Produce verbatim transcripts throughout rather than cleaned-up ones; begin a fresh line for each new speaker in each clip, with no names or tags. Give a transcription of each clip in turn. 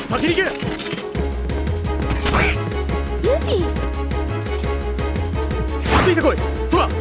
先に行け。
ルフィ、
ついてこい、ソラ。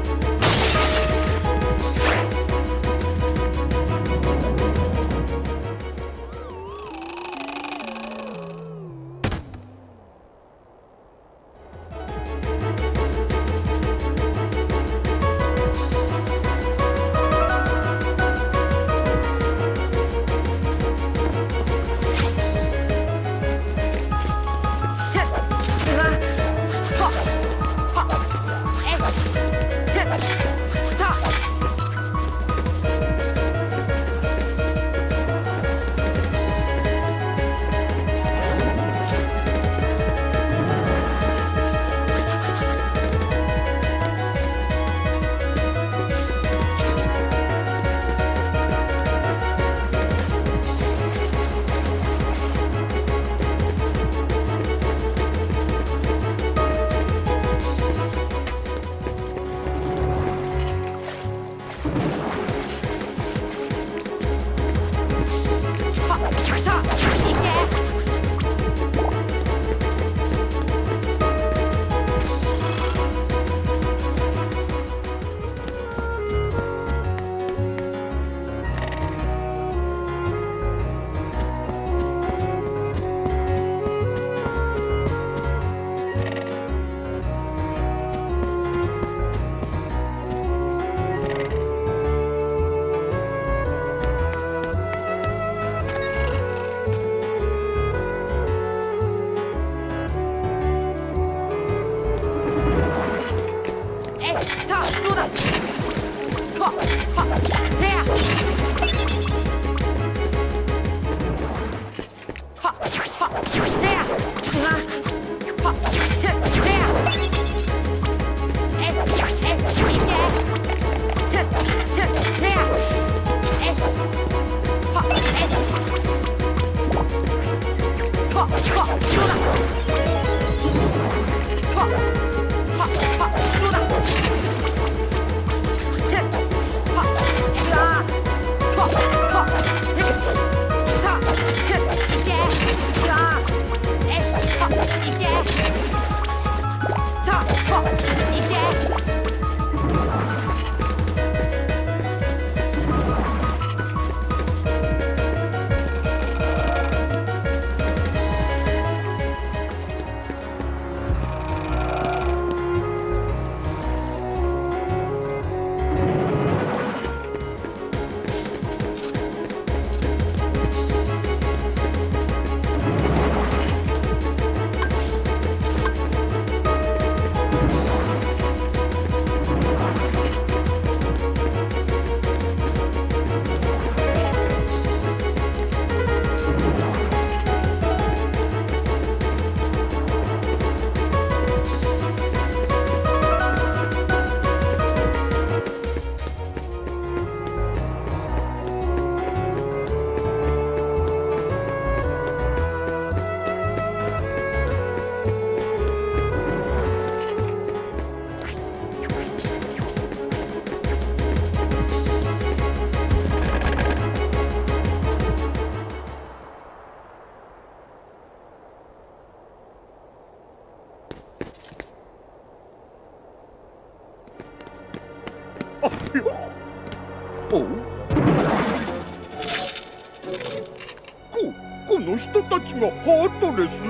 この人たちがハートレス？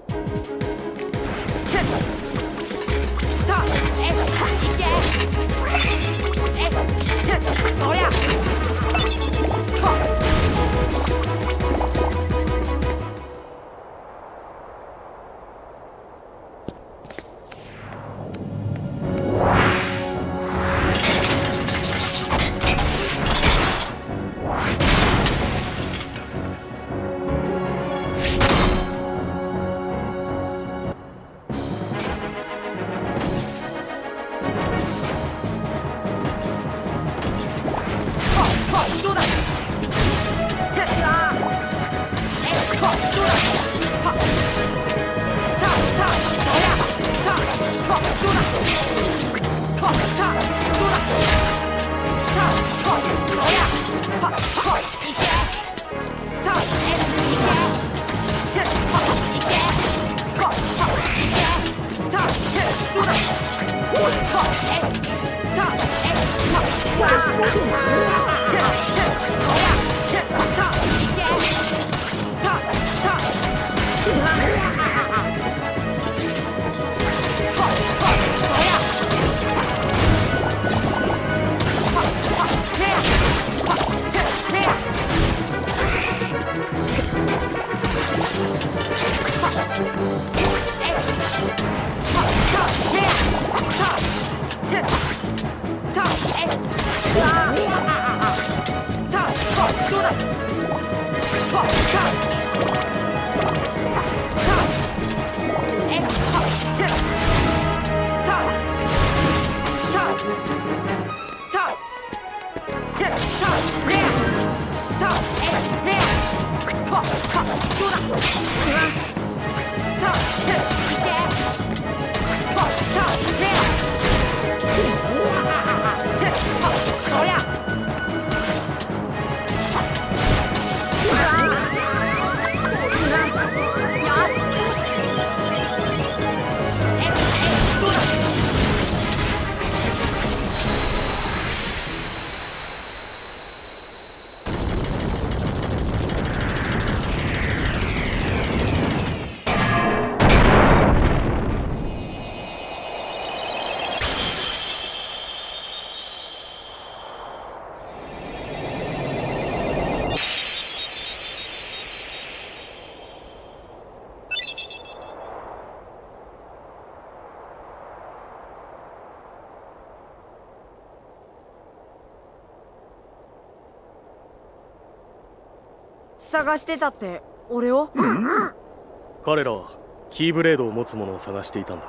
さあ、え、いけ。
探してたって俺を？
彼らはキーブレードを持つ者を探していたんだ。
ね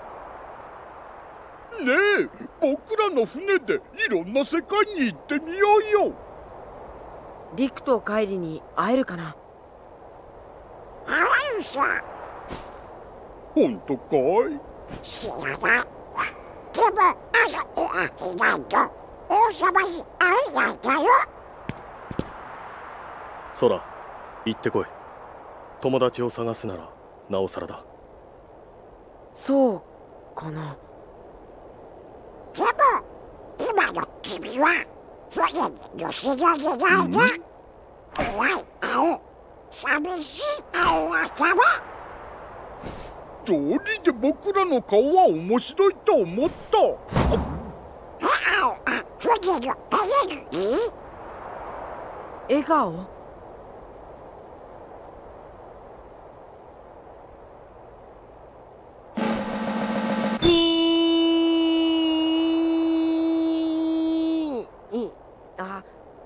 え、僕らの船でいろんな世界に行ってみようよ。
リクとカイリに会えるかな？
会えるさ。
本当かい？
知らない。でもあのいないと王様に会えないだよ。
ソラ、行ってこい。友達を探すならなおさらだ。
そうかな。
でも今の君は船に乗せられないね。怖い青、寂しい青は様。
どうりで僕らの顔は面白いと思った。
青、あ、船のエネルギー？
笑顔？あ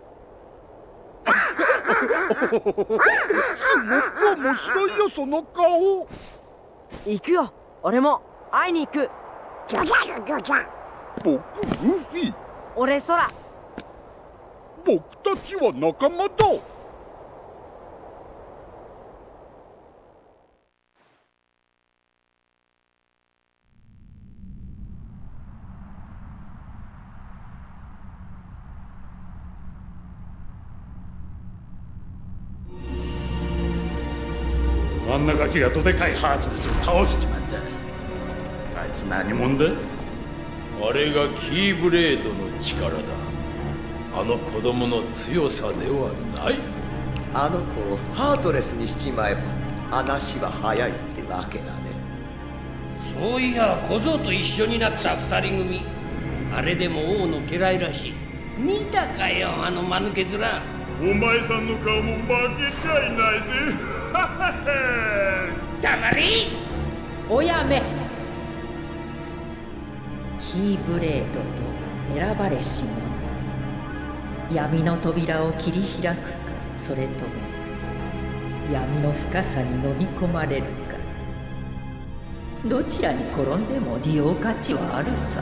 すごく面白いよ、その顔。
行くよ、俺も会いに行く。
どうやるどうや？
僕ルフィ。
俺ソラ。
僕たちは仲間だ。
あんなガキがどでかいハートレスを倒しちまった。あいつ何者だ？
あれがキーブレードの力だ。あの子供の強さではない。
あの子をハートレスにしちまえば話は早いってわけだね。
そういや小僧と一緒になった二人組、あれでも王の家来らしい。見たかよ、あの間抜け面。
お前さんの顔も負けちゃいないぜ。
黙れ！
おやめ。キーブレードと選ばれし者、闇の扉を切り開くか、それとも闇の深さに飲み込まれるか。どちらに転んでも利用価値はあるさ。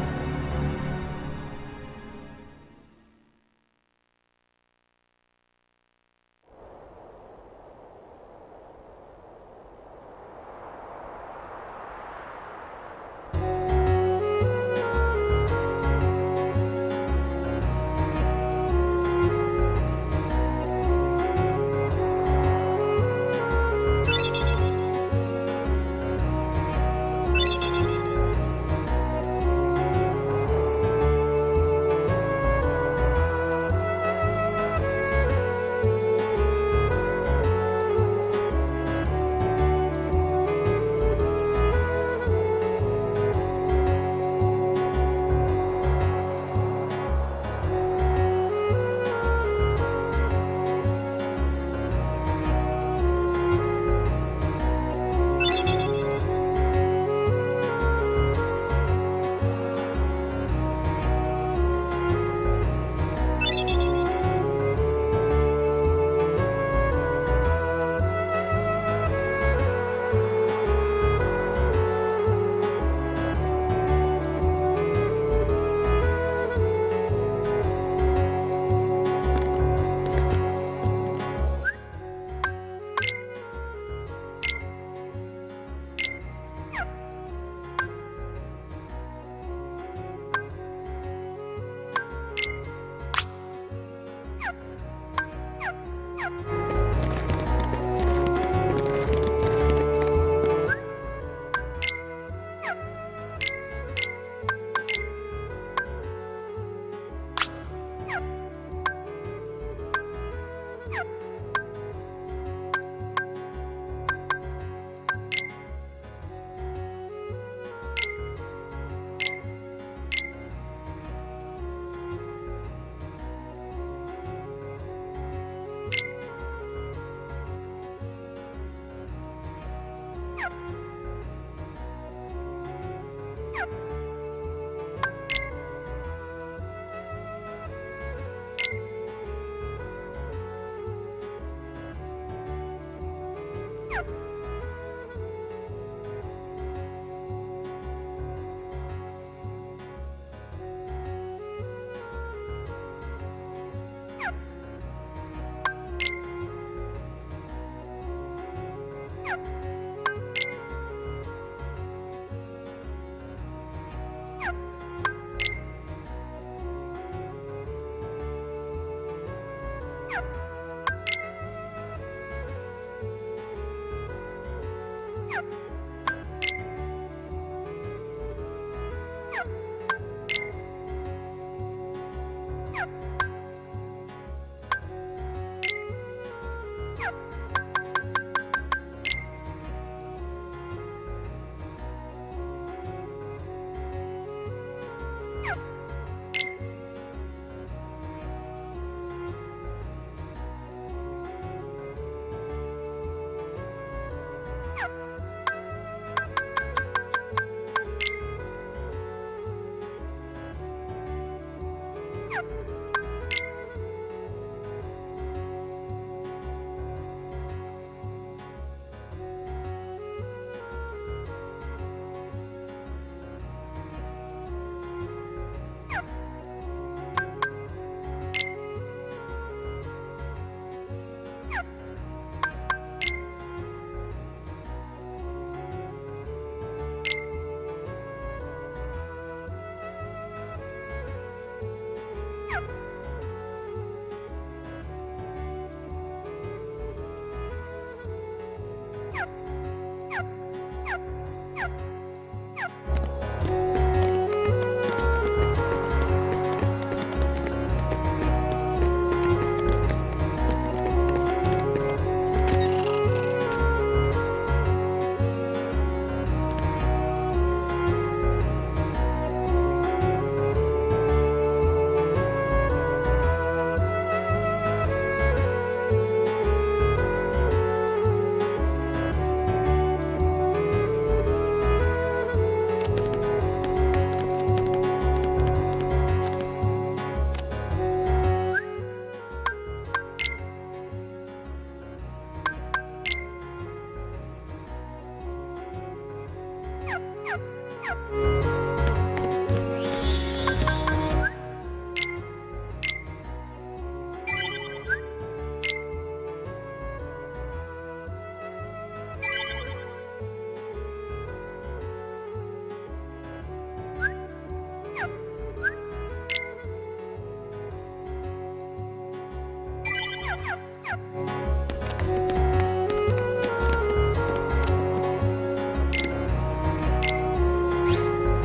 「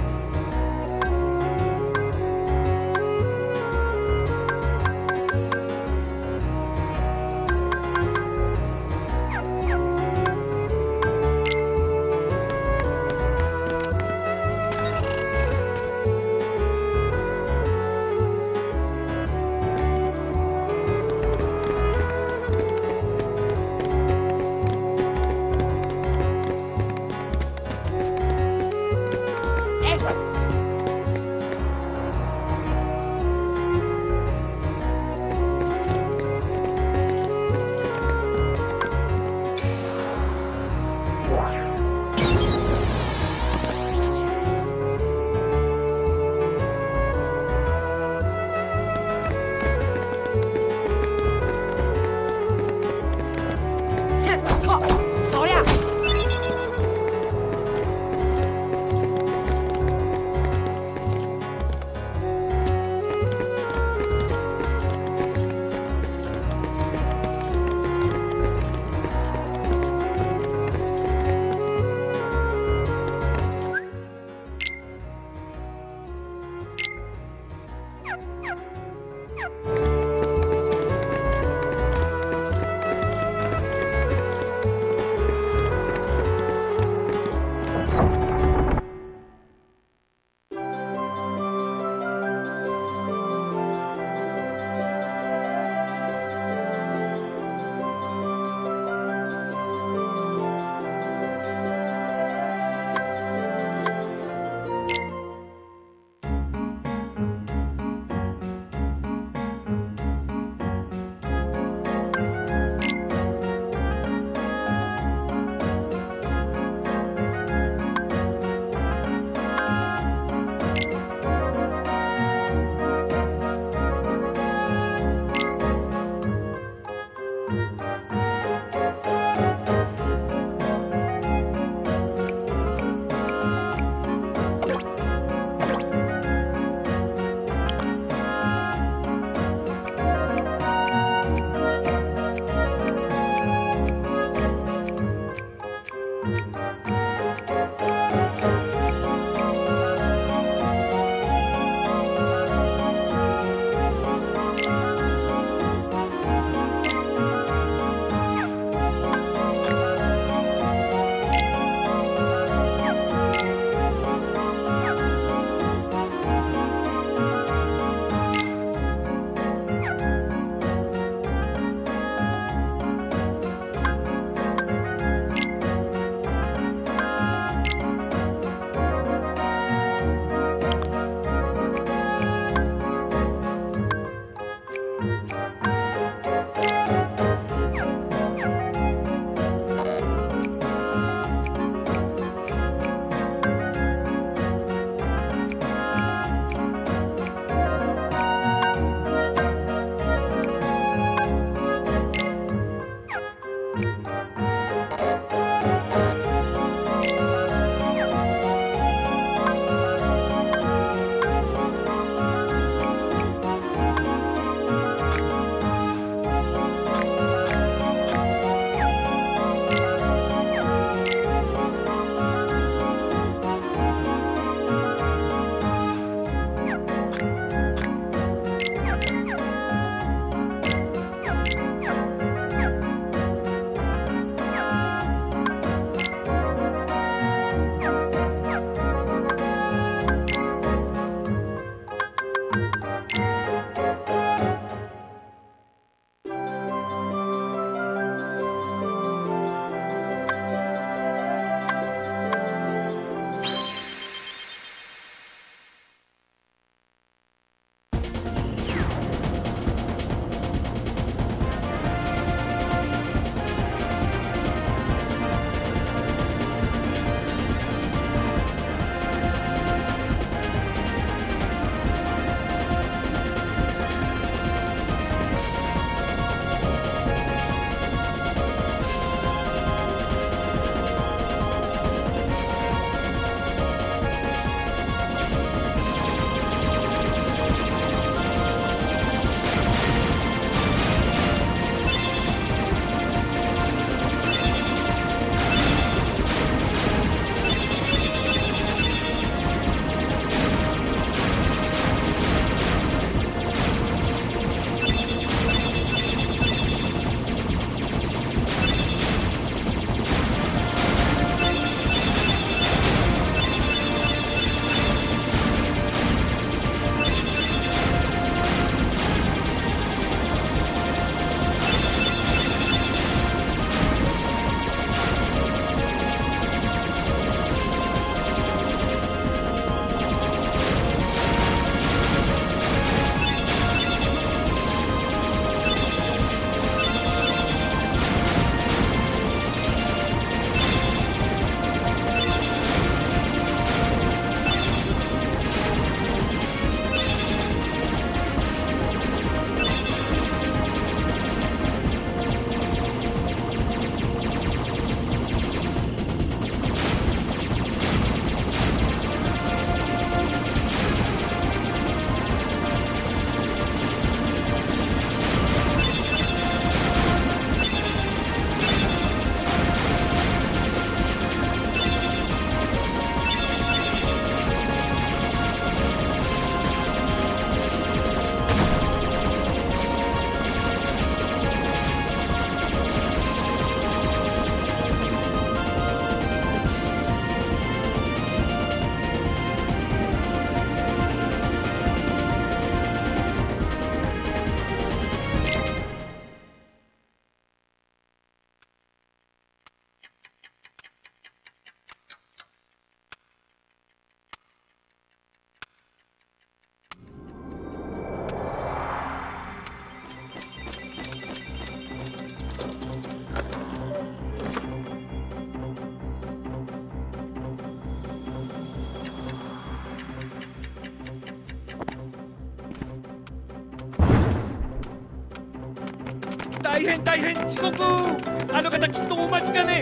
大変遅刻。あの方きっとお待ちかね。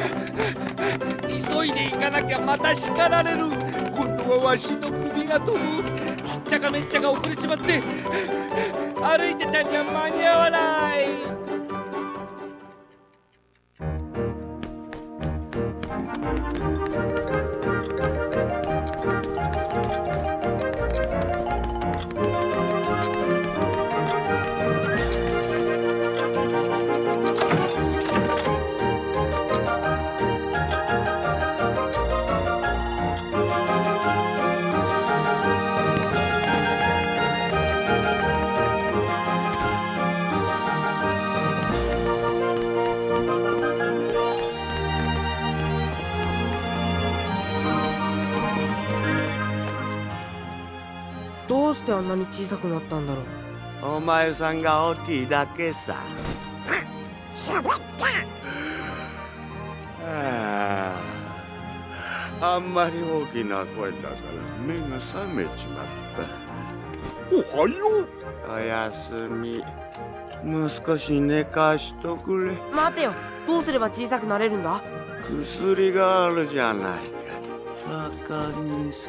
急いで行かなきゃまた叱られる。今度はわしの首が飛ぶ。ひっちゃかめっちゃか遅れちまって歩いてたんじゃ間に合わない。
どうしてあんなに小さくなったんだろう。
お前さんが大きいだけさ。
しゃべった。
ああ、あんまり大きな声だから目が覚めちまった。
おはよう。
おやすみ。もう少し寝かしとくれ。
待てよ、どうすれば小さくなれるんだ。
薬があるじゃないか、そこにさ。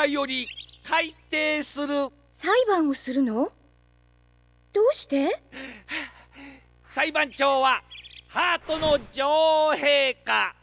今より改定する。
裁判をするの？どうして？
裁判長はハートの女王陛下。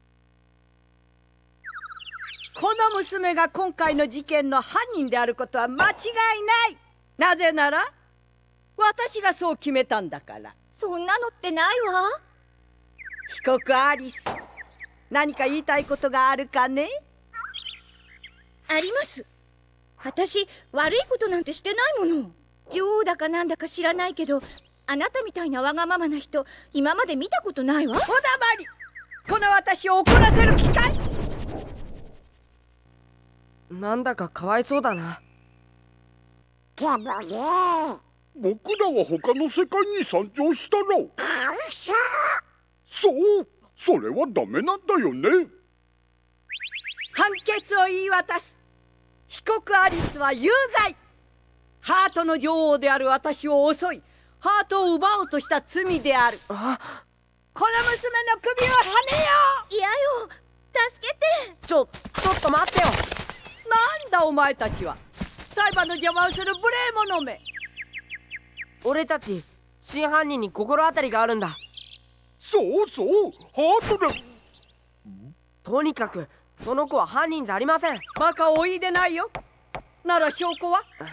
この娘が今回の事件の犯人であることは間違いない。なぜなら私がそう決めたんだから。
そんなのってないわ。
被告アリス、何か言いたいことがあるかね？
あります。私悪いことなんてしてないもの。女王だかなんだか知らないけど、あなたみたいなわがままな人今まで見たことないわ。
おだまり。この私を怒らせる機会。
なんだかかわいそうだな。
でもね、
僕らは他の世界に参上したら。
あうさ。
そう、それはダメなんだよね。
判決を言い渡す。被告アリスは有罪。ハートの女王である私を襲い、ハートを奪おうとした罪である。
あ、
この娘の首をはねよ
う。嫌よ、助けて。
ちょちょっと待ってよ。
なんだお前たちは。裁判の邪魔をする無礼者め。
俺たち真犯人に心当たりがあるんだ。
そうそう、ハートで。
とにかくその子は犯人じゃありません。
バカをおいでないよ。なら証拠は？